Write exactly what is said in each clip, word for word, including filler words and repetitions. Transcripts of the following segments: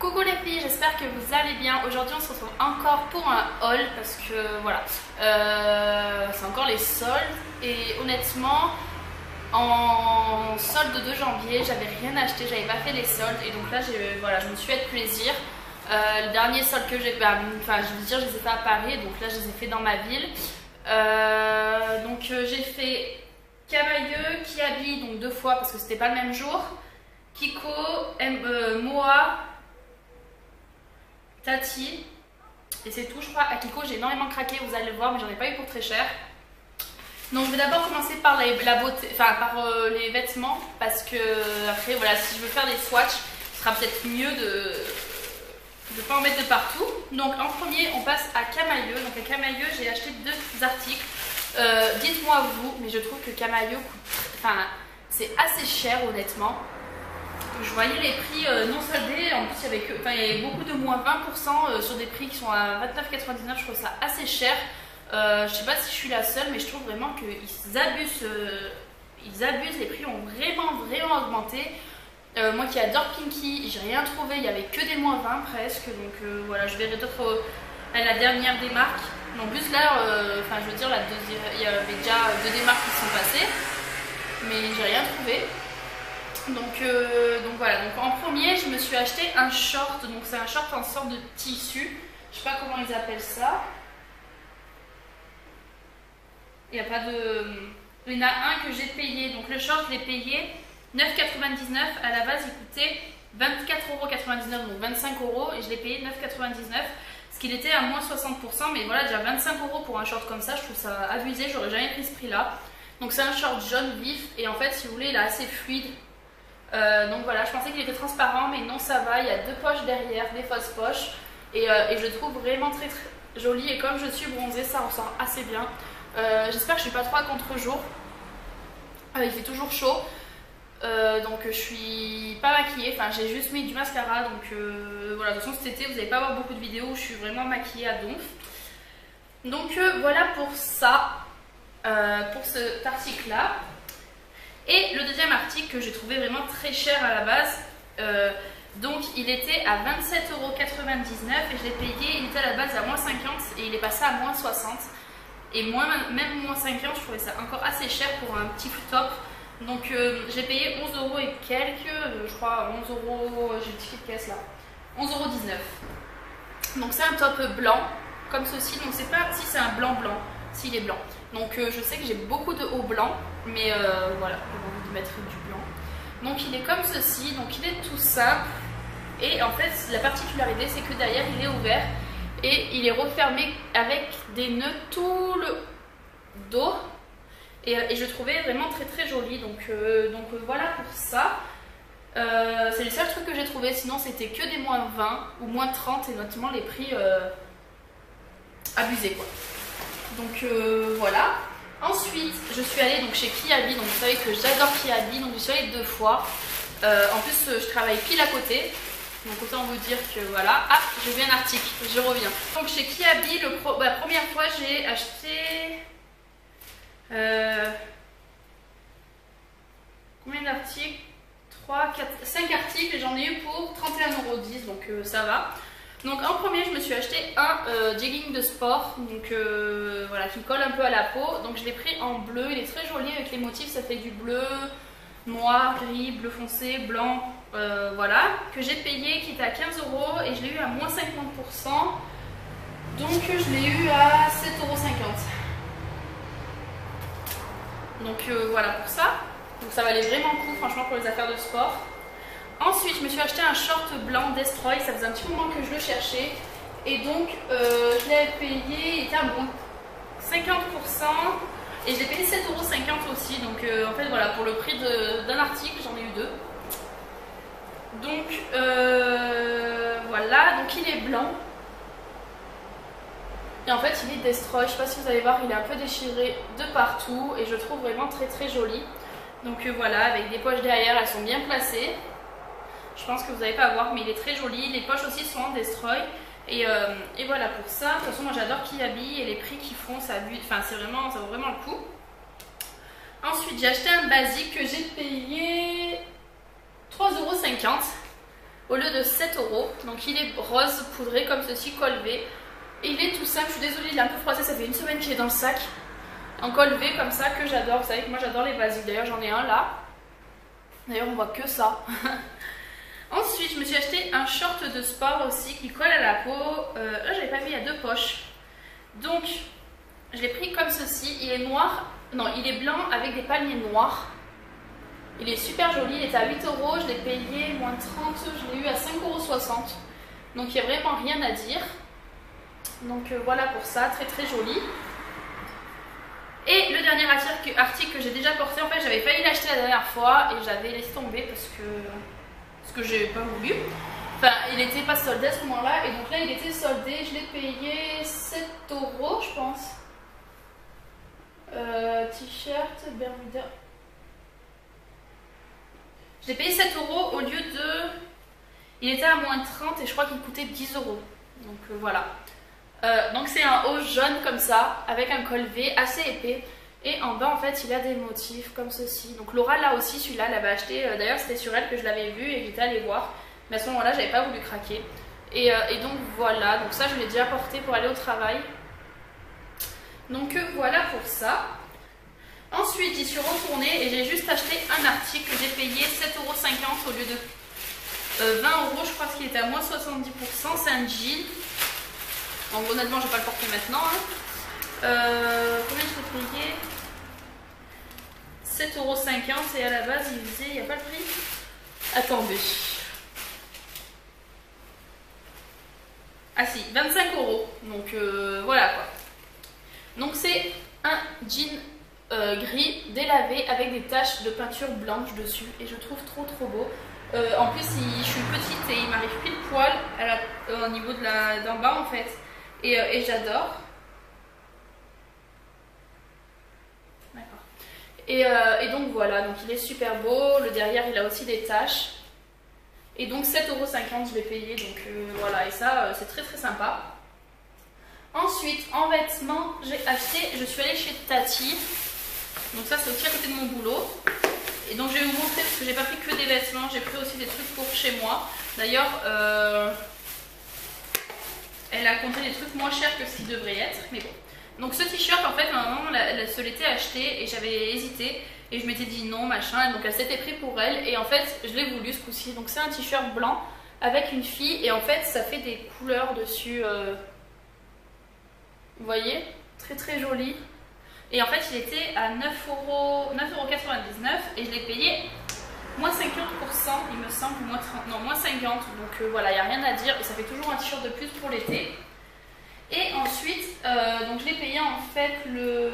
Coucou les filles, j'espère que vous allez bien. Aujourd'hui on se retrouve encore pour un haul parce que voilà, euh, c'est encore les soldes et honnêtement en solde de janvier j'avais rien acheté, j'avais pas fait les soldes et donc là voilà, je me suis fait plaisir. Euh, le dernier solde que j'ai, bah, enfin je veux dire je les ai fait à Paris donc là je les ai fait dans ma ville. Euh, donc euh, j'ai fait Camailleux, Kiabi donc deux fois parce que c'était pas le même jour, Kiko, M euh, Moa, Tati et c'est tout je crois. À Kiko j'ai énormément craqué, vous allez le voir, mais j'en ai pas eu pour très cher. Donc je vais d'abord commencer par la, la beauté, enfin par euh, les vêtements parce que après voilà, si je veux faire des swatchs ce sera peut-être mieux de ne pas en mettre de partout. Donc en premier on passe à Camailleux. Donc à Camailleux j'ai acheté deux articles. Euh, dites-moi vous, mais je trouve que Camailleux coûte, enfin c'est assez cher honnêtement. Je voyais les prix euh, non soldés, en plus il y avait, que, enfin, il y avait beaucoup de moins vingt pour cent euh, sur des prix qui sont à vingt-neuf quatre-vingt-dix-neuf, je trouve ça assez cher. Euh, je sais pas si je suis la seule, mais je trouve vraiment qu'ils abusent, euh, ils abusent, les prix ont vraiment vraiment augmenté. Euh, moi qui adore Pinky, j'ai rien trouvé, il y avait que des moins vingt presque, donc euh, voilà, je verrai d'autres euh, à la dernière des marques. En plus là, euh, enfin je veux dire, la deuxième, il y avait déjà deux des marques qui sont passées, mais j'ai rien trouvé. Donc, euh, donc voilà, donc en premier je me suis acheté un short, donc c'est un short en sorte de tissu, je sais pas comment ils appellent ça. Il n'y a pas de... Il y en a un que j'ai payé, donc le short je l'ai payé neuf quatre-vingt-dix-neuf, à la base il coûtait vingt-quatre euros quatre-vingt-dix-neuf, donc vingt-cinq euros, et je l'ai payé neuf quatre-vingt-dix-neuf, ce qu'il était à moins soixante pour cent, mais voilà déjà vingt-cinq euros pour un short comme ça, je trouve ça abusé, j'aurais jamais pris ce prix là. Donc c'est un short jaune vif, et en fait si vous voulez il est assez fluide. Euh, donc voilà, je pensais qu'il était transparent, mais non ça va, il y a deux poches derrière, des fausses poches, et, euh, et je le trouve vraiment très très joli, et comme je suis bronzée ça ressort assez bien. Euh, j'espère que je suis pas trop à contre-jour, euh, il fait toujours chaud, euh, donc je suis pas maquillée, enfin j'ai juste mis du mascara, donc euh, voilà, de toute façon cet été vous n'allez pas avoir beaucoup de vidéos où je suis vraiment maquillée à donf. Donc euh, voilà pour ça, euh, pour cet article là. Et le deuxième article que j'ai trouvé vraiment très cher à la base, euh, donc il était à vingt-sept euros quatre-vingt-dix-neuf et je l'ai payé, il était à la base à moins cinquante et il est passé à moins soixante. Et moi, même moins cinquante, je trouvais ça encore assez cher pour un petit top. Donc euh, j'ai payé onze euros et quelques, euh, je crois onze euros, j'ai le ticket de caisse là, onze euros dix-neuf. Donc c'est un top blanc, comme ceci, donc c'est pas si c'est un blanc blanc, s'il est blanc. Donc euh, je sais que j'ai beaucoup de hauts blancs, mais euh, voilà, j'ai envie de mettre du blanc. Donc il est comme ceci, donc il est tout simple. Et en fait la particularité c'est que derrière il est ouvert et il est refermé avec des nœuds tout le dos. Et, et je trouvais vraiment très très joli, donc, euh, donc euh, voilà pour ça. Euh, c'est le seul truc que j'ai trouvé, sinon c'était que des moins vingt ou moins trente et notamment les prix euh, abusés quoi. Donc euh, voilà. Ensuite, je suis allée donc chez Kiabi. Donc vous savez que j'adore Kiabi. Donc je suis allée deux fois. Euh, en plus, je travaille pile à côté. Donc autant vous dire que voilà. Ah, j'ai vu un article. Je reviens. Donc chez Kiabi, le pro... bah, la première fois, j'ai acheté euh... combien d'articles? trois, quatre, cinq articles et j'en ai eu pour trente et un euros dix. Donc euh, ça va. Donc en premier je me suis acheté un euh, jegging de sport, donc euh, voilà, qui colle un peu à la peau. Donc je l'ai pris en bleu, il est très joli avec les motifs, ça fait du bleu, noir, gris, bleu foncé, blanc, euh, voilà. Que j'ai payé, qui était à quinze euros et je l'ai eu à moins cinquante pour cent. Donc je l'ai eu à sept euros cinquante. Donc euh, voilà pour ça. Donc ça valait vraiment le coup franchement pour les affaires de sport. Ensuite, je me suis acheté un short blanc Destroy, ça faisait un petit moment que je le cherchais. Et donc, euh, je l'ai payé, il était à moins cinquante pour cent. Et je l'ai payé sept euros cinquante aussi. Donc, euh, en fait, voilà, pour le prix d'un article, j'en ai eu deux. Donc, euh, voilà, donc il est blanc. Et en fait, il est Destroy, je sais pas si vous allez voir, il est un peu déchiré de partout. Et je le trouve vraiment très très joli. Donc, euh, voilà, avec des poches derrière, elles sont bien placées. Je pense que vous n'allez pas voir, mais il est très joli. Les poches aussi sont en Destroy. Et, euh, et voilà pour ça. De toute façon, moi j'adore Kiabi et les prix qu'ils font, ça, enfin, c'est vraiment, ça vaut vraiment le coup. Ensuite, j'ai acheté un basique que j'ai payé trois euros cinquante. au lieu de sept euros. Donc il est rose poudré comme ceci, col V. Et il est tout simple, je suis désolée, il est un peu froissé, ça fait une semaine qu'il est dans le sac. En col V comme ça que j'adore, vous savez que moi j'adore les basiques, d'ailleurs j'en ai un là. D'ailleurs on voit que ça. Ensuite je me suis acheté un short de sport aussi qui colle à la peau. Euh, là j'avais pas vu, il y a deux poches. Donc je l'ai pris comme ceci, il est noir, non il est blanc avec des palmiers noirs. Il est super joli, il était à huit euros, je l'ai payé moins trente, je l'ai eu à cinq euros soixante. Donc il n'y a vraiment rien à dire. Donc euh, voilà pour ça, très très joli. Et le dernier article que j'ai déjà porté, en fait j'avais failli l'acheter la dernière fois et j'avais laissé tomber parce que parce que j'ai pas voulu. Enfin il était pas soldé à ce moment là et donc là il était soldé, je l'ai payé sept euros je pense. Euh, T-shirt, Bermuda. Je l'ai payé sept euros au lieu de... Il était à moins trente et je crois qu'il coûtait dix euros. Donc euh, voilà. Euh, donc c'est un haut jaune comme ça, avec un col V assez épais. Et en bas en fait il a des motifs comme ceci. Donc Laura là aussi, celui-là, elle avait acheté. Euh, D'ailleurs c'était sur elle que je l'avais vu et j'étais allée voir. Mais à ce moment-là j'avais pas voulu craquer. Et, euh, et donc voilà, donc ça je l'ai déjà porté pour aller au travail. Donc euh, voilà pour ça. Ensuite j'y suis retournée et j'ai juste acheté un article que j'ai payé sept euros cinquante au lieu de euh, vingt euros. Je crois qu'il était à moins soixante-dix pour cent. C'est un jean. Donc honnêtement je vais pas le porter maintenant. Hein. Euh, combien je l'ai payé? sept euros cinquante et à la base il faisait, il n'y a pas le prix? Attendez. Ah si, vingt-cinq euros. Donc euh, voilà quoi. Donc c'est un jean euh, gris délavé avec des taches de peinture blanche dessus et je trouve trop trop beau. Euh, en plus il, je suis petite et il m'arrive pile poil à la, euh, au niveau de la d'en bas en fait. Et, euh, et j'adore. D'accord. Et, euh, et donc voilà, donc il est super beau. Le derrière il a aussi des taches. Et donc sept euros cinquante je l'ai payé. Donc euh, voilà, et ça euh, c'est très très sympa. Ensuite en vêtements j'ai acheté, je suis allée chez Tati. Donc ça c'est aussi à côté de mon boulot. Et donc je vais vous montrer parce que j'ai pas pris que des vêtements, j'ai pris aussi des trucs pour chez moi. D'ailleurs euh, elle a compté des trucs moins chers que ce qui devrait être, mais bon. Donc ce t-shirt en fait ma maman se l'était acheté et j'avais hésité et je m'étais dit non machin, donc elle s'était pris pour elle et en fait je l'ai voulu ce coup-ci. Donc c'est un t-shirt blanc avec une fille et en fait ça fait des couleurs dessus, euh... vous voyez, très très joli. Et en fait il était à neuf euros quatre-vingt-dix-neuf et je l'ai payé moins cinquante pour cent il me semble, moins trente, non moins cinquante, donc euh, voilà, il n'y a rien à dire et ça fait toujours un t-shirt de plus pour l'été. Et ensuite, euh, donc je l'ai payé en fait le...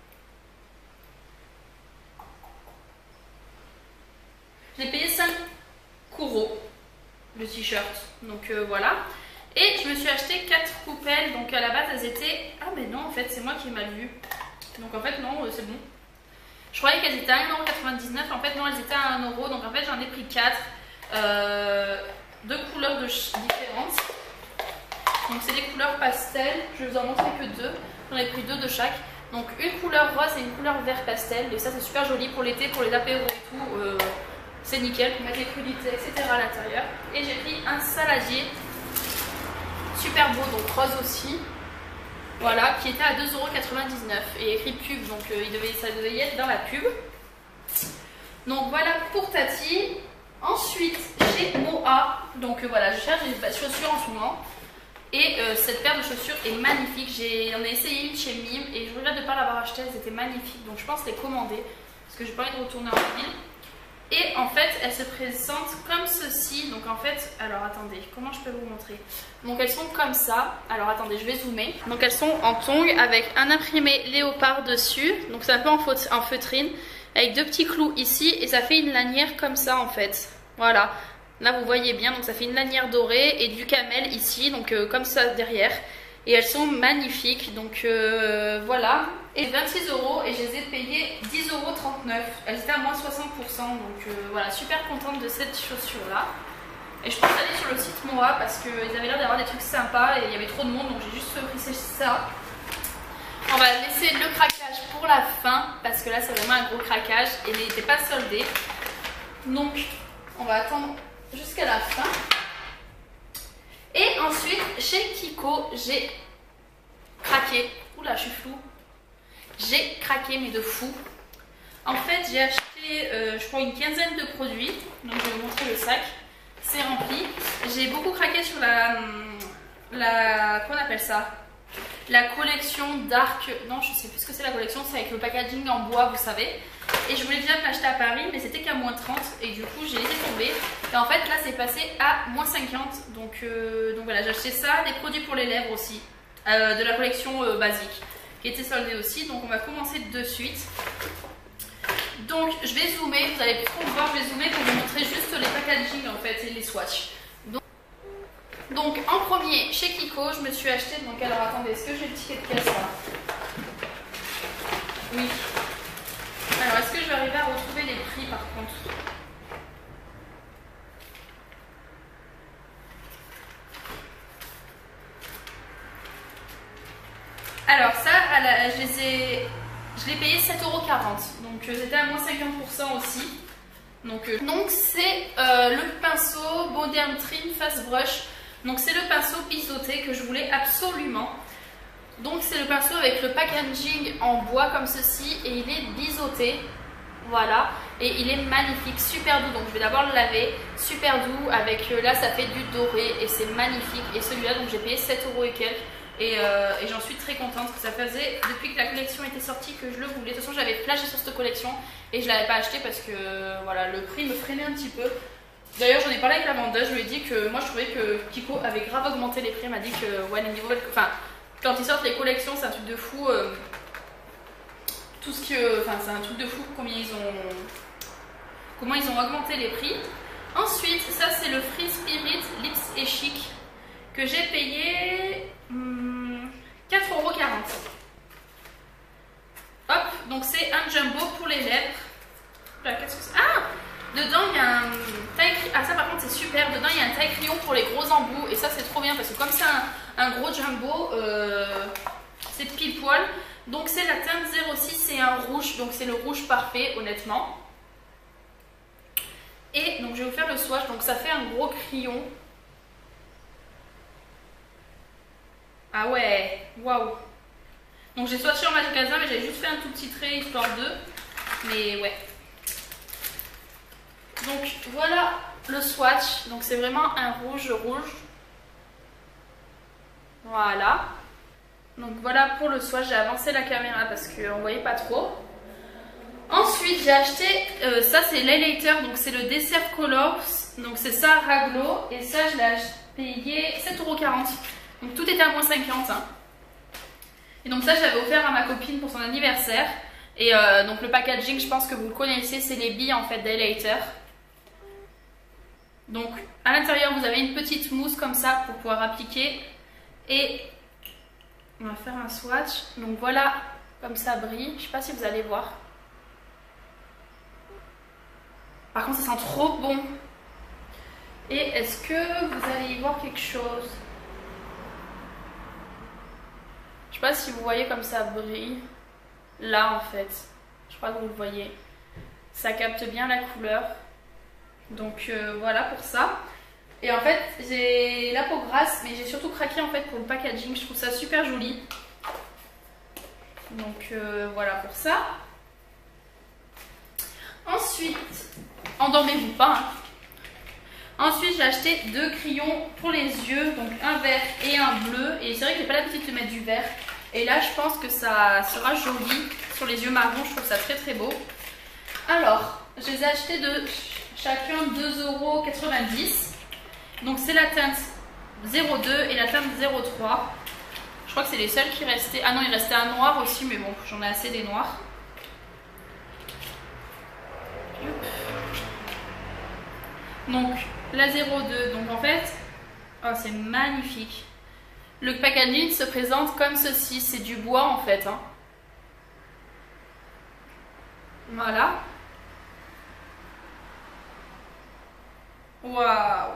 Je l'ai payé cinq euros le t-shirt, donc euh, voilà. Et je me suis acheté quatre coupelles, donc à la base elles étaient... Ah mais non en fait c'est moi qui ai mal vu. Donc en fait non, euh, c'est bon. Je croyais qu'elles étaient à un euro quatre-vingt-dix-neuf, en fait non elles étaient à un euro, donc en fait j'en ai pris quatre. Euh, deux couleurs de différentes. Donc c'est des couleurs pastel, je vais vous en montrer que deux. J'en ai pris deux de chaque. Donc une couleur rose et une couleur vert pastel. Et ça c'est super joli pour l'été, pour les apéros et tout. Euh, c'est nickel pour mettre les crudités, et cetera à l'intérieur. Et j'ai pris un saladier. Super beau, donc rose aussi. Voilà, qui était à deux euros quatre-vingt-dix-neuf. Et écrit pub, donc euh, il devait, ça devait y être dans la pub. Donc voilà pour Tati. Ensuite chez Moa. Donc euh, voilà, je cherche des chaussures en ce moment. Et euh, cette paire de chaussures est magnifique. J'en ai, ai essayé une chez Mime et je regrette de ne pas l'avoir achetée, elles étaient magnifiques. Donc je pense les commander parce que j'ai pas envie de retourner en ville. Et en fait, elles se présentent comme ceci. Donc en fait, alors attendez, comment je peux vous montrer? Donc elles sont comme ça. Alors attendez, je vais zoomer. Donc elles sont en tongs avec un imprimé léopard dessus. Donc c'est un peu en, en feutrine avec deux petits clous ici et ça fait une lanière comme ça en fait. Voilà. Là vous voyez bien, donc ça fait une lanière dorée et du camel ici, donc euh, comme ça derrière. Et elles sont magnifiques, donc euh, voilà. Et vingt-six euros et je les ai payées dix euros trente-neuf. Elles étaient à moins soixante pour cent, donc euh, voilà, super contente de cette chaussure là. Et je pense aller sur le site Moa parce qu'ils avaient l'air d'avoir des trucs sympas et il y avait trop de monde, donc j'ai juste pris ça. On va laisser le craquage pour la fin parce que là c'est vraiment un gros craquage et il n'était pas soldé. Donc on va attendre jusqu'à la fin. chez Kiko, j'ai craqué. Oula, je suis floue. J'ai craqué, mais de fou. En fait, j'ai acheté, euh, je crois, une quinzaine de produits. Donc, je vais vous montrer le sac. C'est rempli. J'ai beaucoup craqué sur la... la comment on appelle ça? La collection Dark. Non, je sais plus ce que c'est la collection. C'est avec le packaging en bois, vous savez. Et je voulais déjà l'acheter à Paris, mais c'était qu'à moins trente. Et du coup, j'ai laissé tomber. Et en fait, là, c'est passé à moins cinquante. Donc, euh, donc voilà, j'ai acheté ça. Des produits pour les lèvres aussi. Euh, de la collection euh, basique. Qui était soldée aussi. Donc, on va commencer de suite. Donc, je vais zoomer. Vous allez plus trop me voir. Je vais zoomer pour vous montrer juste les packaging en fait et les swatchs. Donc, donc, en premier, chez Kiko, je me suis acheté. Donc, alors attendez, est-ce que j'ai le ticket de caisse là? Oui. Alors, est-ce que je vais arriver à retrouver les prix par contre? Alors, ça, à la, je les ai, je l'ai payé sept euros quarante. Donc, euh, c'était à moins cinquante pour cent aussi. Donc, euh, donc c'est euh, le pinceau Modern Trim Fast Brush. Donc, c'est le pinceau biseauté que je voulais absolument. Donc, c'est le pinceau avec le packaging en bois comme ceci. Et il est biseauté. Voilà, et il est magnifique, super doux. Donc je vais d'abord le laver, super doux. Avec euh, là, ça fait du doré et c'est magnifique. Et celui-là, donc j'ai payé sept euros et quelques. Et, euh, et j'en suis très contente parce que ça faisait depuis que la collection était sortie que je le voulais. De toute façon, j'avais flashé sur cette collection et je ne l'avais pas acheté parce que euh, voilà, le prix me freinait un petit peu. D'ailleurs, j'en ai parlé avec la vendeuse. Je lui ai dit que moi, je trouvais que Kiko avait grave augmenté les prix. Elle m'a dit que ouais, les nouvelles, enfin, quand ils sortent les collections, c'est un truc de fou. Euh, tout ce que, enfin, c'est un truc de fou combien ils ont, comment ils ont augmenté les prix. Ensuite, ça c'est le Free Spirit Lips et Chic que j'ai payé hum, quatre euros quarante. Hop, donc c'est un jumbo pour les lèvres. Là, qu'est-ce que c'est? Ah, dedans il y a un taille. Ah, ça par contre c'est super. Dedans il y a un taille crayon pour les gros embouts et ça c'est trop bien parce que comme c'est un, un gros jumbo, euh, c'est pile poil. Donc c'est la teinte zéro six, c'est un rouge, donc c'est le rouge parfait honnêtement. Et donc je vais vous faire le swatch, donc ça fait un gros crayon. Ah ouais, waouh. Donc j'ai swatché en Magicasa mais j'ai juste fait un tout petit trait histoire de. Mais ouais. Donc voilà le swatch, donc c'est vraiment un rouge rouge. Voilà. Donc voilà pour le swatch, j'ai avancé la caméra parce qu'on ne voyait pas trop. Ensuite j'ai acheté, euh, ça c'est l'highlighter, donc c'est le Dessert Colors. Donc c'est ça Raglo et ça je l'ai payé sept euros quarante. Donc tout était à moins cinquante. Hein. Et donc ça je l'avais offert à ma copine pour son anniversaire. Et euh, donc le packaging, je pense que vous le connaissez, c'est les billes en fait d'highlighter. Donc à l'intérieur vous avez une petite mousse comme ça pour pouvoir appliquer. Et on va faire un swatch. Donc voilà, comme ça brille. Je sais pas si vous allez voir. Par contre, ça sent trop bon. Et est-ce que vous allez y voir quelque chose? Je sais pas si vous voyez comme ça brille. Là, en fait. Je crois que vous le voyez. Ça capte bien la couleur. Donc euh, voilà pour ça. Et en fait, j'ai la peau grasse, mais j'ai surtout craqué en fait pour le packaging. Je trouve ça super joli. Donc euh, voilà pour ça. Ensuite, endormez-vous pas. Hein. Ensuite, j'ai acheté deux crayons pour les yeux, donc un vert et un bleu. Et c'est vrai que j'ai pas l'habitude de mettre du vert. Et là, je pense que ça sera joli sur les yeux marrons. Je trouve ça très très beau. Alors, je les ai achetés de chacun deux euros quatre-vingt-dix. Donc c'est la teinte zéro deux et la teinte zéro trois. Je crois que c'est les seuls qui restaient. Ah non, il restait un noir aussi, mais bon, j'en ai assez des noirs. Donc la zéro deux, donc en fait, oh, c'est magnifique. Le packaging se présente comme ceci, c'est du bois en fait. Hein. Voilà. Waouh!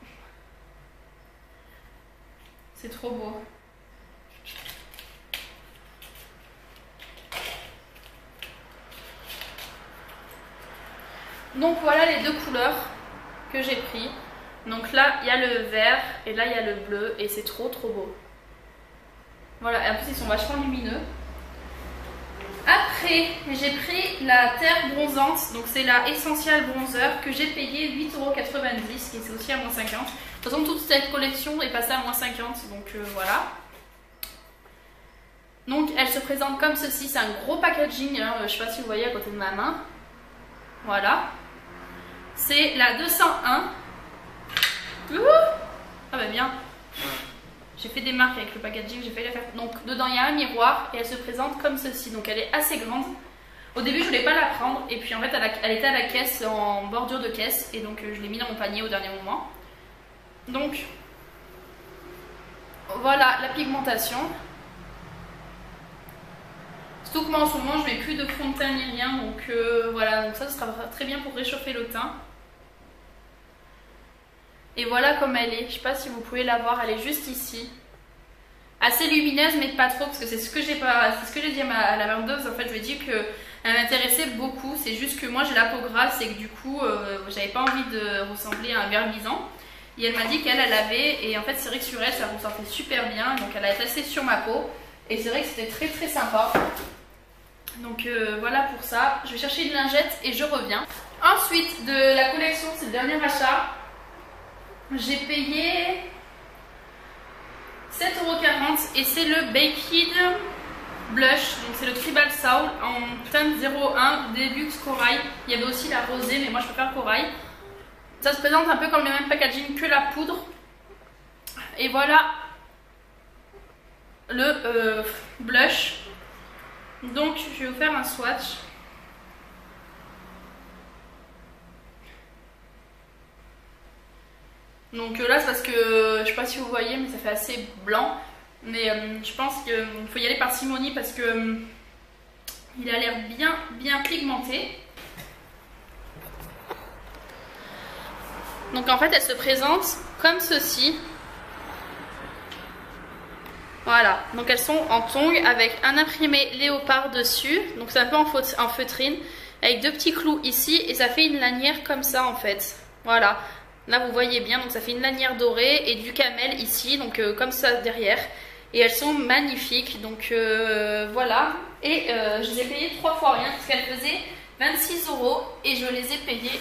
C'est trop beau. Donc voilà les deux couleurs que j'ai pris. Donc là il y a le vert et là il y a le bleu et c'est trop trop beau. Voilà, et en plus ils sont vachement lumineux. Après j'ai pris la terre bronzante, donc c'est la Essential Bronzer que j'ai payé huit euros quatre-vingt-dix et c'est aussi à moins cinquante. De toute façon toute cette collection est passée à moins cinquante, donc euh, voilà. Donc elle se présente comme ceci, c'est un gros packaging, hein, je ne sais pas si vous voyez à côté de ma main. Voilà. C'est la deux cent un. Ouh, ah bah bien. J'ai fait des marques avec le packaging, j'ai failli la faire. Donc dedans il y a un miroir et elle se présente comme ceci. Donc elle est assez grande. Au début je voulais pas la prendre et puis en fait elle, a, elle était à la caisse en bordure de caisse et donc euh, je l'ai mis dans mon panier au dernier moment. Donc voilà la pigmentation. Surtout que moi en ce moment je mets plus de fond de teint ni rien, donc euh, voilà, donc ça, ça sera très bien pour réchauffer le teint. Et voilà comme elle est, je sais pas si vous pouvez la voir, elle est juste ici. Assez lumineuse mais pas trop, parce que c'est ce que j'ai pas, c'est ce que j'ai dit à, ma, à la vendeuse, en fait je lui ai dit que elle m'intéressait beaucoup, c'est juste que moi j'ai la peau grasse et que du coup euh, j'avais pas envie de ressembler à un vermisant. Et elle m'a dit qu'elle elle avait, et en fait c'est vrai que sur elle ça ressortait super bien, donc elle a testé sur ma peau et c'est vrai que c'était très très sympa. Donc euh, voilà pour ça, je vais chercher une lingette et je reviens. Ensuite de la collection, c'est le dernier achat. J'ai payé sept euros quarante et c'est le Baked Blush. Donc c'est le Tribal Soul en teinte zéro un Deluxe Corail. Il y avait aussi la rosée mais moi je préfère corail. Ça se présente un peu comme le même packaging que la poudre. Et voilà le euh, blush. Donc je vais vous faire un swatch. Donc là c'est parce que je sais pas si vous voyez mais ça fait assez blanc. Mais euh, je pense qu'il faut y aller par simonie parce que euh, il a l'air bien bien pigmenté. Donc en fait elle se présente comme ceci. Voilà, donc elles sont en tongs avec un imprimé léopard dessus. Donc c'est un peu en, en feutrine avec deux petits clous ici et ça fait une lanière comme ça en fait. Voilà, là vous voyez bien, donc ça fait une lanière dorée et du camel ici, donc euh, comme ça derrière. Et elles sont magnifiques, donc euh, voilà. Et euh, je les ai payées trois fois rien parce qu'elles faisaient vingt-six euros et je les ai payées.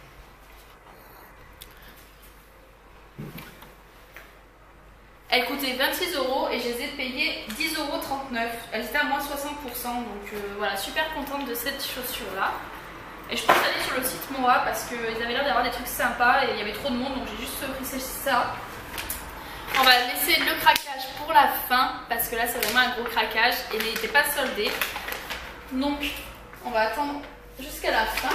Elles coûtaient vingt-six euros et je les ai payées dix euros trente-neuf. Elles étaient à moins soixante pour cent, donc euh, voilà, super contente de cette chaussure là. Et je pense aller sur le site Moa parce qu'ils avaient l'air d'avoir des trucs sympas et il y avait trop de monde, donc j'ai juste pris ça. On va laisser le craquage pour la fin parce que là c'est vraiment un gros craquage et il n'était pas soldé. Donc on va attendre jusqu'à la fin.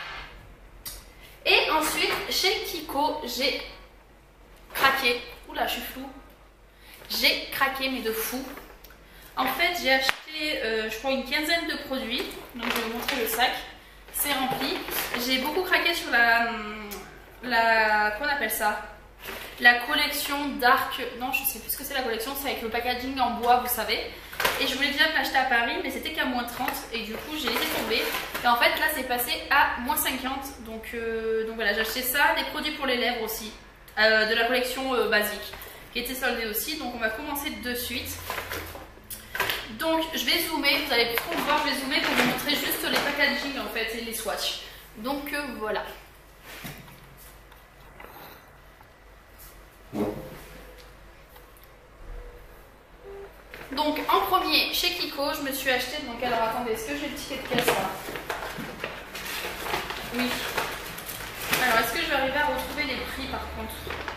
Et ensuite chez Kiko j'ai craqué. Oula, je suis floue. J'ai craqué mais de fou. En fait j'ai acheté euh, je crois une quinzaine de produits. Donc je vais vous montrer le sac. C'est rempli. J'ai beaucoup craqué sur la, la comment on appelle ça, la collection Dark. Non je sais plus ce que c'est la collection. C'est avec le packaging en bois vous savez. Et je voulais déjà l'acheter à Paris mais c'était qu'à moins trente. Et du coup j'ai laissé tomber. Et en fait là c'est passé à moins cinquante. Donc, euh, donc voilà j'ai acheté ça. Des produits pour les lèvres aussi. Euh, de la collection euh, basique qui était soldée aussi, donc on va commencer de suite. Donc je vais zoomer, vous allez trop me voir, je vais zoomer pour vous montrer juste les packaging en fait et les swatchs. Donc euh, voilà. Donc en premier chez Kiko je me suis acheté, donc alors attendez, est-ce que j'ai le ticket de caisse là? Oui. Alors est-ce que je vais arriver à retrouver les prix par contre?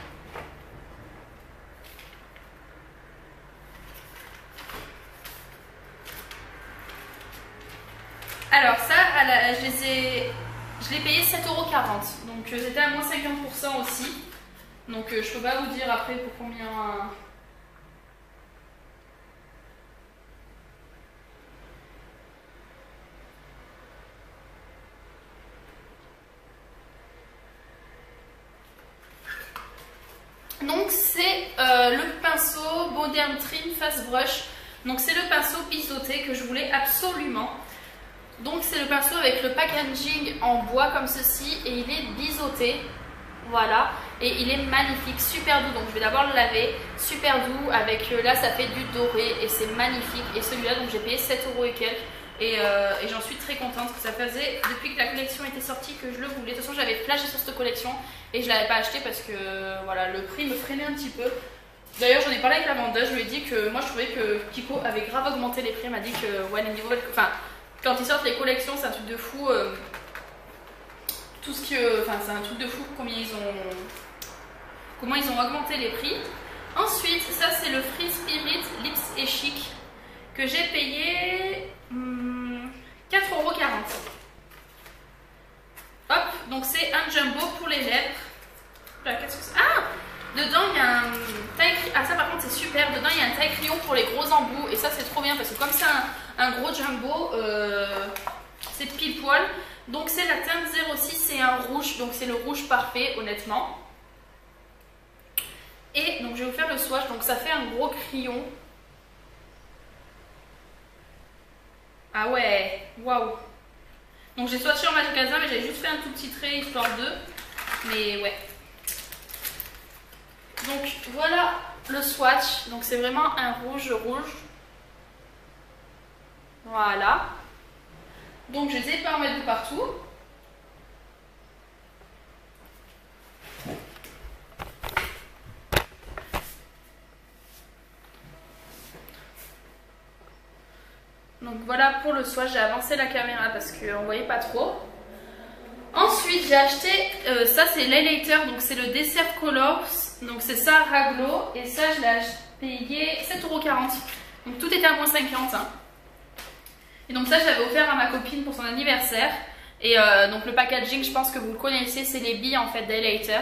Alors ça, la, je les ai, je l'ai payé sept euros quarante. Donc euh, c'était à moins cinquante pour cent aussi. Donc euh, je peux pas vous dire après pour combien. Donc c'est euh, le pinceau Modern Trim Fast Brush. Donc c'est le pinceau biseauté que je voulais absolument. Donc c'est le pinceau avec le packaging en bois comme ceci et il est biseauté. Voilà, et il est magnifique, super doux, donc je vais d'abord le laver, super doux, avec euh, là ça fait du doré et c'est magnifique. Et celui-là, donc j'ai payé sept euros et quelques, et, euh, et j'en suis très contente, parce que ça faisait depuis que la collection était sortie que je le voulais. De toute façon j'avais flashé sur cette collection et je ne l'avais pas acheté parce que voilà, le prix me freinait un petit peu. D'ailleurs j'en ai parlé avec la vendeuse, je lui ai dit que moi je trouvais que Kiko avait grave augmenté les prix. Elle m'a dit que ouais, les nouvelles, enfin, quand ils sortent les collections c'est un truc de fou. euh, Tout ce que, enfin c'est un truc de fou combien ils ont, comment ils ont augmenté les prix. Ensuite, ça c'est le Free Spirit Lips et Chic que j'ai payé hmm, quatre euros quarante. Hop, donc c'est un jumbo pour les lèvres. Là, qu'est-ce que c'est? Ah, dedans il y a un taille, ah ça par contre c'est super. Dedans il y a un taille crayon pour les gros embouts et ça c'est trop bien parce que comme c'est un, un gros jumbo, euh, c'est pile poil. Donc c'est la teinte zéro six, c'est un rouge, donc c'est le rouge parfait honnêtement. Et donc je vais vous faire le swatch, donc ça fait un gros crayon. Ah ouais, waouh. Donc j'ai swatché en magasin mais j'avais juste fait un tout petit trait histoire de. Mais ouais. Donc voilà le swatch, donc c'est vraiment un rouge rouge. Voilà. Donc je n'hésite pas à en mettre de partout. Donc voilà pour le swatch, j'ai avancé la caméra parce qu'on ne voyait pas trop. Ensuite j'ai acheté, euh, ça c'est l'highlighter, donc c'est le Dessert Colors. Donc c'est ça Raglo et ça je l'ai payé sept euros quarante. Donc tout était à moins cinquante. Hein. Et donc ça je l'avais offert à ma copine pour son anniversaire. Et euh, donc le packaging, je pense que vous le connaissez, c'est les billes en fait d'highlighter.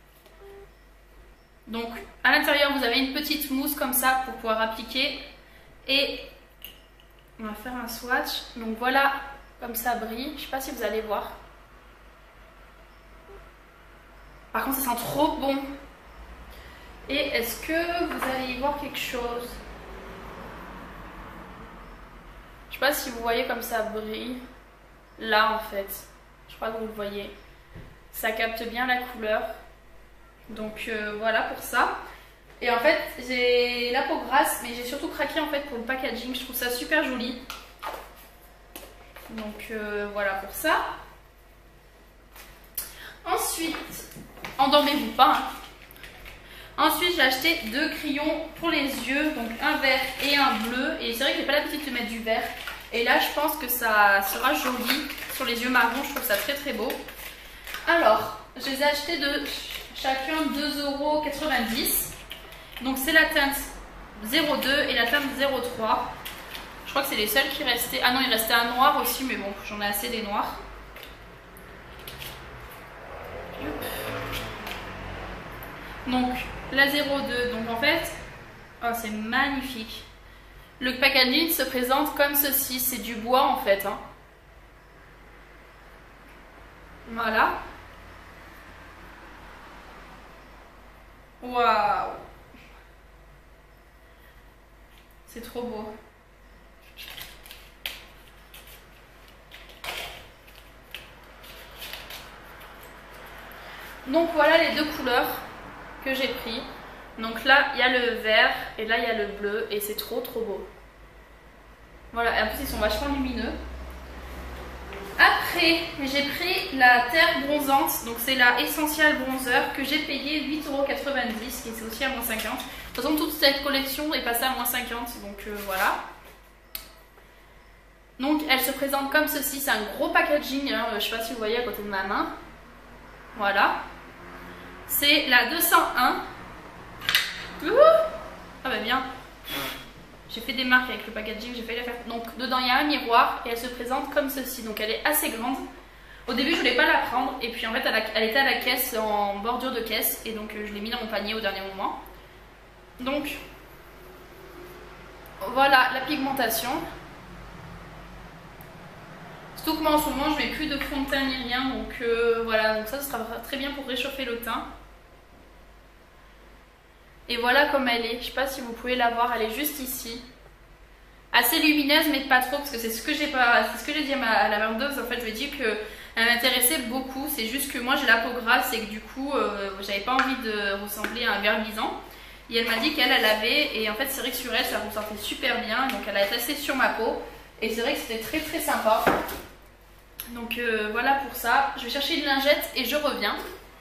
Donc à l'intérieur vous avez une petite mousse comme ça pour pouvoir appliquer. Et on va faire un swatch. Donc voilà, comme ça brille. Je sais pas si vous allez voir. Par contre ça sent trop bon. Et est-ce que vous allez y voir quelque chose? Je sais pas si vous voyez comme ça brille. Là en fait. Je crois que vous le voyez. Ça capte bien la couleur. Donc euh, voilà pour ça. Et en fait j'ai la peau grasse mais j'ai surtout craqué en fait pour le packaging. Je trouve ça super joli. Donc euh, voilà pour ça. Ensuite, endormez-vous pas. Hein. Ensuite j'ai acheté deux crayons pour les yeux. Donc un vert et un bleu. Et c'est vrai que j'ai pas l'habitude de mettre du vert. Et là je pense que ça sera joli sur les yeux marrons. Je trouve ça très très beau. Alors je les ai achetés de chacun deux euros quatre-vingt-dix. Donc c'est la teinte zéro deux et la teinte zéro trois. Je crois que c'est les seuls qui restaient. Ah non, il restait un noir aussi, mais bon, j'en ai assez des noirs. Donc la zéro deux, donc en fait, oh, c'est magnifique. Le packaging se présente comme ceci, c'est du bois en fait. Hein. Voilà. Waouh! C'est trop beau. Donc voilà les deux couleurs que j'ai pris. Donc là il y a le vert et là il y a le bleu et c'est trop trop beau. Voilà, et en plus ils sont vachement lumineux. Après j'ai pris la terre bronzante, donc c'est la Essential Bronzer que j'ai payé huit euros quatre-vingt-dix, qui est aussi à moins cinquante. De toute façon toute cette collection est passée à moins cinquante, donc euh, voilà. Donc elle se présente comme ceci, c'est un gros packaging, hein, je sais pas si vous voyez à côté de ma main. Voilà. C'est la deux cent un. Ouh, ah bah bien. J'ai fait des marques avec le packaging, j'ai failli la faire. Donc dedans il y a un miroir et elle se présente comme ceci. Donc elle est assez grande. Au début je voulais pas la prendre et puis en fait elle, a, elle était à la caisse, en bordure de caisse. Et donc euh, je l'ai mis dans mon panier au dernier moment. Donc voilà la pigmentation. Surtout que moi en ce moment je mets plus de fond de teint ni rien. Donc euh, voilà, donc ça, ça sera très bien pour réchauffer le teint. Et voilà comme elle est, je sais pas si vous pouvez la voir, elle est juste ici. Assez lumineuse mais pas trop parce que c'est ce que j'ai pas, c'est ce que j'ai dit à, ma, à la vendeuse. En fait je lui ai dit que elle m'intéressait beaucoup. C'est juste que moi j'ai la peau grasse et que du coup euh, j'avais pas envie de ressembler à un verbisant. Et elle m'a dit qu'elle elle avait, et en fait c'est vrai que sur elle ça ressortait super bien, donc elle a testé sur ma peau et c'est vrai que c'était très très sympa. Donc euh, voilà pour ça, je vais chercher une lingette et je reviens.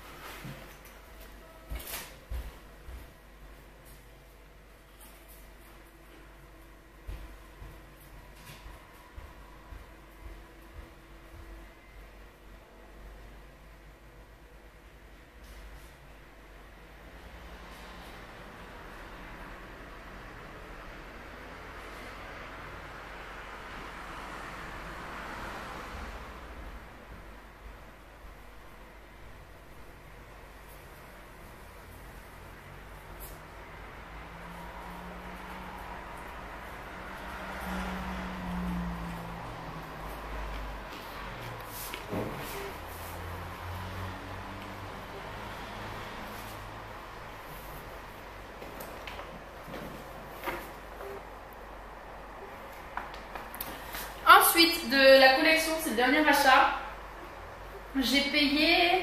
Ensuite de la collection, c'est le dernier achat. J'ai payé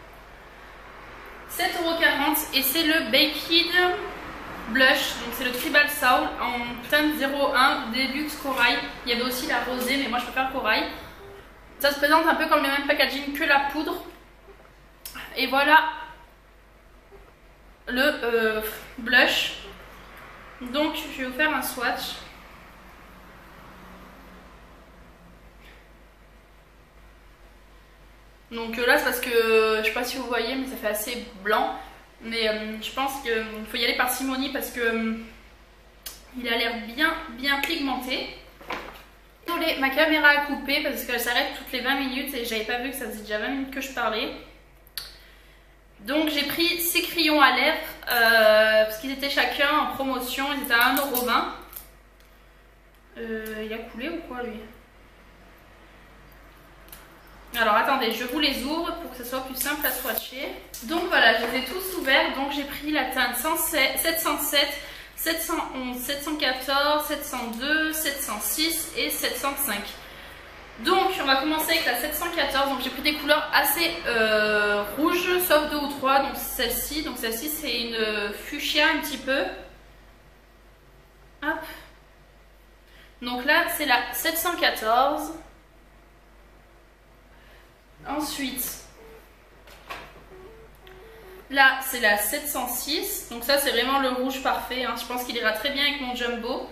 sept euros quarante et c'est le Baked Blush. Donc c'est le Tribal Soul en teinte zéro un Deluxe Corail. Il y avait aussi la rosée mais moi je préfère Corail. Ça se présente un peu comme le même packaging que la poudre. Et voilà le euh, blush. Donc je vais vous faire un swatch. Donc là c'est parce que, je sais pas si vous voyez mais ça fait assez blanc. Mais euh, je pense qu'il faut y aller par simonie parce que euh, il a l'air bien bien pigmenté. Désolée, ma caméra a coupé parce qu'elle s'arrête toutes les vingt minutes et j'avais pas vu que ça faisait déjà vingt minutes que je parlais. Donc j'ai pris six crayons à lèvres euh, parce qu'ils étaient chacun en promotion, ils étaient à un euro vingt. Euh, il a coulé ou quoi lui? Alors attendez, je vous les ouvre pour que ce soit plus simple à swatcher. Donc voilà, je les ai tous ouverts. Donc j'ai pris la teinte sept cent sept, sept cent onze, sept cent quatorze, sept cent deux, sept cent six et sept cent cinq. Donc on va commencer avec la sept cent quatorze. Donc j'ai pris des couleurs assez euh, rouges, sauf deux ou trois. Donc celle-ci, donc celle-ci c'est une fuchsia un petit peu. Hop. Donc là c'est la sept cent quatorze. Ensuite, là c'est la sept cent six, donc ça c'est vraiment le rouge parfait, hein. Je pense qu'il ira très bien avec mon jumbo.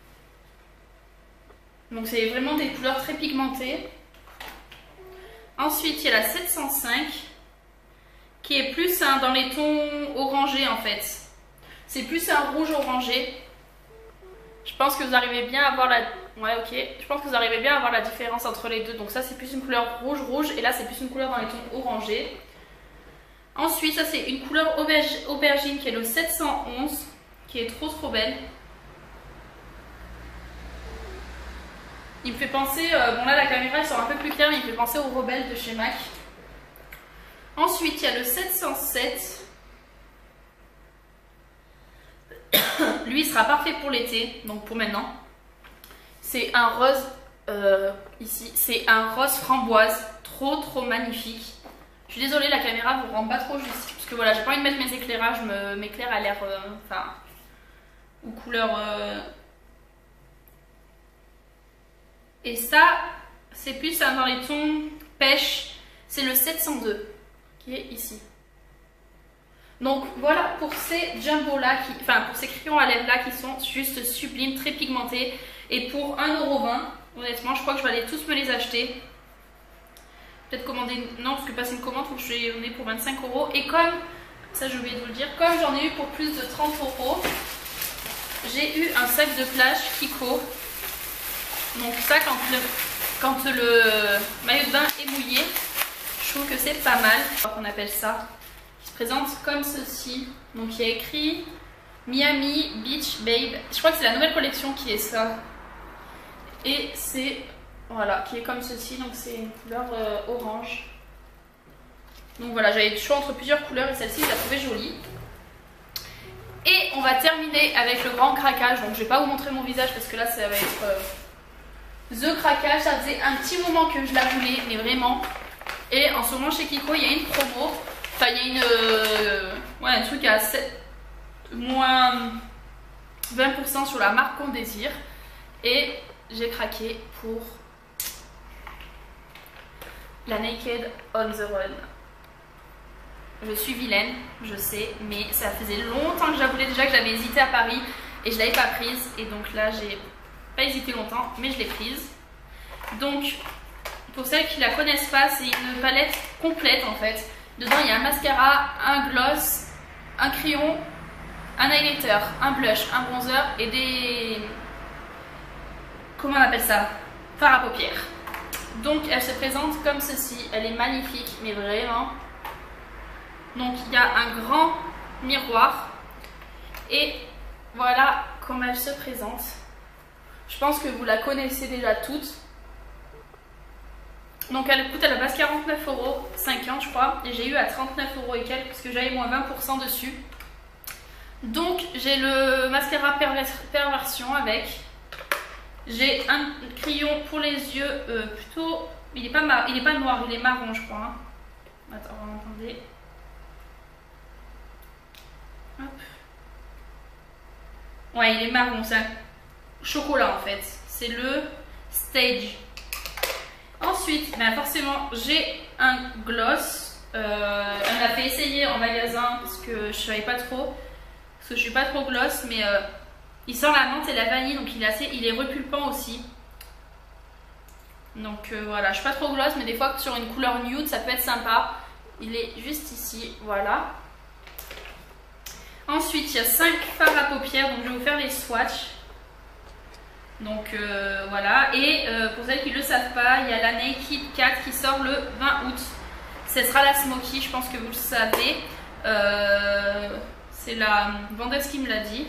Donc c'est vraiment des couleurs très pigmentées. Ensuite il y a la sept cent cinq qui est plus hein, dans les tons orangés en fait. C'est plus un rouge orangé. Je pense que vous arrivez bien à voir la... Ouais, ok. Je pense que vous arrivez bien à voir la différence entre les deux. Donc ça, c'est plus une couleur rouge-rouge. Et là, c'est plus une couleur dans les tons orangés. Ensuite, ça, c'est une couleur auberge... aubergine qui est le sept cent onze. Qui est trop, trop belle. Il me fait penser... Euh, bon, là, la caméra, elle sort un peu plus claire. Mais il me fait penser au Rebelle de chez MAC. Ensuite, il y a le sept cent sept. Lui, il sera parfait pour l'été. Donc, pour maintenant. C'est un rose, euh, ici, c'est un rose framboise, trop trop magnifique. Je suis désolée, la caméra vous rend pas trop juste, parce que voilà, j'ai pas envie de mettre mes éclairages, mes éclairs à l'air, euh, enfin, ou couleur. Euh... Et ça, c'est plus hein, dans les tons pêche, c'est le sept cent deux, qui est ici. Donc voilà pour ces jumbo là, qui, enfin pour ces crayons à lèvres là qui sont juste sublimes, très pigmentés. Et pour un euro vingt, honnêtement, je crois que je vais aller tous me les acheter. Peut-être commander une... Non, parce que passer une commande, il faut que je les ai pour vingt-cinq euros. Et comme, ça j'ai oublié de vous le dire, comme j'en ai eu pour plus de trente euros, j'ai eu un sac de plage Kiko. Donc ça, quand le, quand le maillot de bain est mouillé, je trouve que c'est pas mal. On appelle ça. Qui se présente comme ceci. Donc il y a écrit Miami Beach Babe. Je crois que c'est la nouvelle collection qui est ça. Et c'est, voilà, qui est comme ceci, donc c'est une couleur euh, orange. Donc voilà, j'avais le choix entre plusieurs couleurs et celle-ci, je la trouvais jolie. Et on va terminer avec le grand craquage. Donc je vais pas vous montrer mon visage parce que là ça va être euh, the craquage. Ça faisait un petit moment que je la voulais, mais vraiment, Et en ce moment chez Kiko il y a une promo, enfin il y a une, euh, ouais, un truc à sept, moins vingt pour cent sur la marque qu'on désire. Et j'ai craqué pour la Naked on the Run. Je suis vilaine, je sais, mais ça faisait longtemps que je la voulais déjà, que j'avais hésité à Paris et je l'avais pas prise. Et donc là j'ai pas hésité longtemps, mais je l'ai prise. Donc pour celles qui la connaissent pas, c'est une palette complète en fait. Dedans il y a un mascara, un gloss, un crayon, un highlighter, un blush, un bronzer et des... comment on appelle ça? Fard à paupières. Donc elle se présente comme ceci, elle est magnifique, mais vraiment. Donc il y a un grand miroir et voilà comment elle se présente. Je pense que vous la connaissez déjà toutes. Donc elle coûte à la base quarante-neuf euros, cinquante je crois, et j'ai eu à trente-neuf euros et quelques parce que j'avais moins vingt pour cent dessus. Donc j'ai le mascara pervers perversion avec. J'ai un crayon pour les yeux euh, plutôt... Il n'est pas, il est pas noir, il est marron je crois. Hein. Attends, vous m'entendez? Hop. Ouais, il est marron, c'est un chocolat en fait. C'est le Stage. Ensuite, ben forcément, j'ai un gloss. Euh, on l'a fait essayer en magasin parce que je savais pas trop. Parce que je suis pas trop gloss, mais euh, il sent la menthe et la vanille, donc il est assez, il est repulpant aussi. Donc euh, voilà, je suis pas trop gloss, mais des fois sur une couleur nude, ça peut être sympa. Il est juste ici, voilà. Ensuite, il y a cinq fards à paupières, donc je vais vous faire les swatchs. Donc euh, voilà, et euh, pour celles qui ne le savent pas, il y a la Naked quatre qui sort le vingt août. Ce sera la Smoky, je pense que vous le savez. Euh, C'est la vendeuse qui me l'a dit.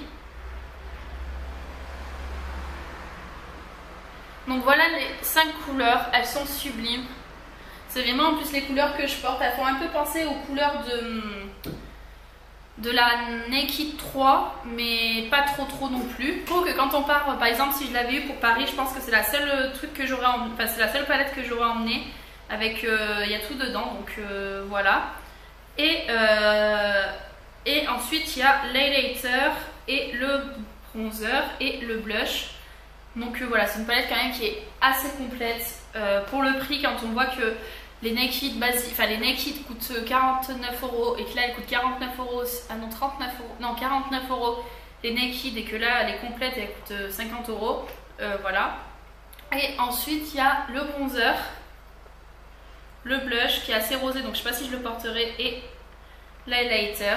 Donc voilà les cinq couleurs, elles sont sublimes. C'est vraiment en plus les couleurs que je porte, elles font un peu penser aux couleurs de... de la Naked trois, mais pas trop trop non plus. Je trouve que quand on part, par exemple si je l'avais eu pour Paris, je pense que c'est la seule truc que j'aurais emmené, enfin c'est la seule palette que j'aurais emmenée avec, il euh, y a tout dedans, donc euh, voilà. Et, euh, et ensuite il y a l'highlighter et le bronzer et le blush. Donc euh, voilà, c'est une palette quand même qui est assez complète euh, pour le prix quand on voit que les Naked basiques, enfin les Naked coûtent quarante-neuf euros et que là elle coûte quarante-neuf euros, ah non trente-neuf euros, non quarante-neuf euros les Naked et que là elle est complète et elle coûte cinquante euros, euh, voilà. Et ensuite il y a le bronzer, le blush qui est assez rosé donc je sais pas si je le porterai et l'highlighter.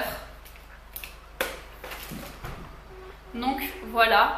Donc voilà.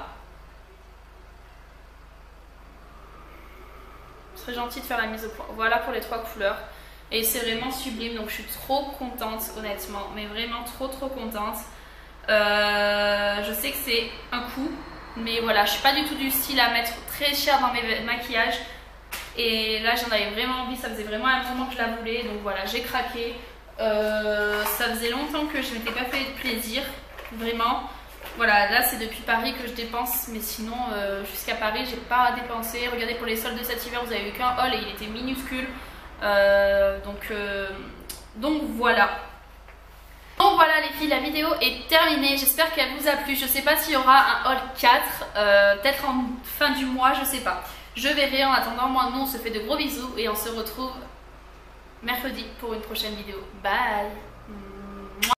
Très gentil de faire la mise au point. Voilà pour les trois couleurs et c'est vraiment sublime, donc je suis trop contente honnêtement, mais vraiment trop trop contente. Euh, je sais que c'est un coût, mais voilà, je suis pas du tout du style à mettre très cher dans mes maquillages et là j'en avais vraiment envie, ça faisait vraiment un moment que je la voulais, donc voilà, j'ai craqué. Euh, ça faisait longtemps que je m'étais pas fait de plaisir, vraiment. Voilà, là c'est depuis Paris que je dépense, mais sinon euh, jusqu'à Paris j'ai pas dépensé. Regardez pour les soldes de cet hiver, vous avez eu qu'un haul et il était minuscule. Euh, donc, euh, donc voilà. Donc voilà les filles, la vidéo est terminée. J'espère qu'elle vous a plu. Je sais pas s'il y aura un haul quatre, euh, peut-être en fin du mois, je sais pas. Je verrai. En attendant, moi nous on se fait de gros bisous et on se retrouve mercredi pour une prochaine vidéo. Bye.